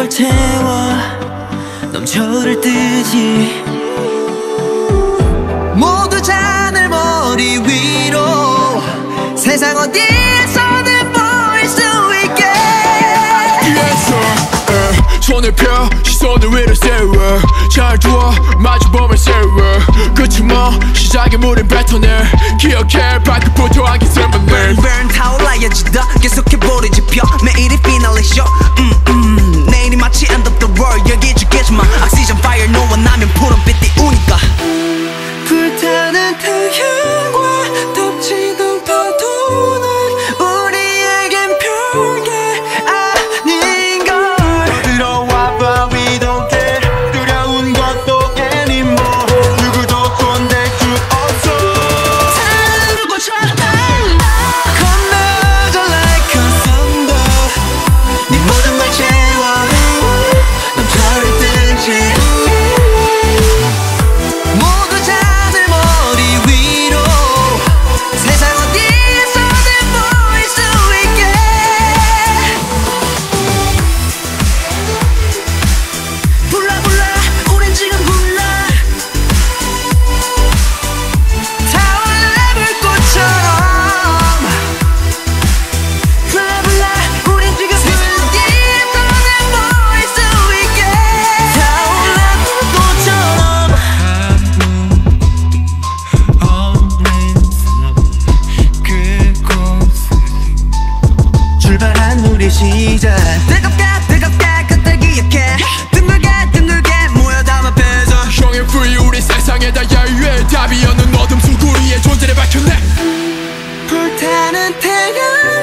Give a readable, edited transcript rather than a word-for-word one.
걸 채워 넘쳐를 뜨지. 모두 하늘 머리 위로 세상 어디에서든 보일 수 있게. 손을 펴 시선을 위로 세워 잘 두어 마주보면 세워 끝이 뭐 시작의 물은 뱉어내 기억해 발끝부터 안긴 설명을 burn 타올라야지 더 계속해보리 지펴 매일이 피날레 쇼 내일이 마치 end of the world 여기 죽겠지만 oxygen fire 너와 나면 푸른빛 띄우니까. 불타는 태양과 덮치던 파도는 우리에겐 별게 아닌걸. 들어와봐 we don't care 두려운 것도 anymore 누구도 손댈 수 없어. 다른 곳처럼 건너져 like a thunder 네 모든 걸 채워 넘쳐를 뜨지. 모두 하늘 머리 위로 세상 어디에서든 보일 수 있게. 불러 우린 지금 불러 타올라 불꽃처럼. 불러 우린 지금 세상 어디에서든 보일 수 있게. 타올라 불꽃처럼. 출발한 우리 시작 뜨겁게 그때 기억해. 둥글게 모여 담아 빼서 형의 free 우리 세상에다 야유의 답이 없는 어둠 속 우리의 존재를 밝혀내. 불타는 태양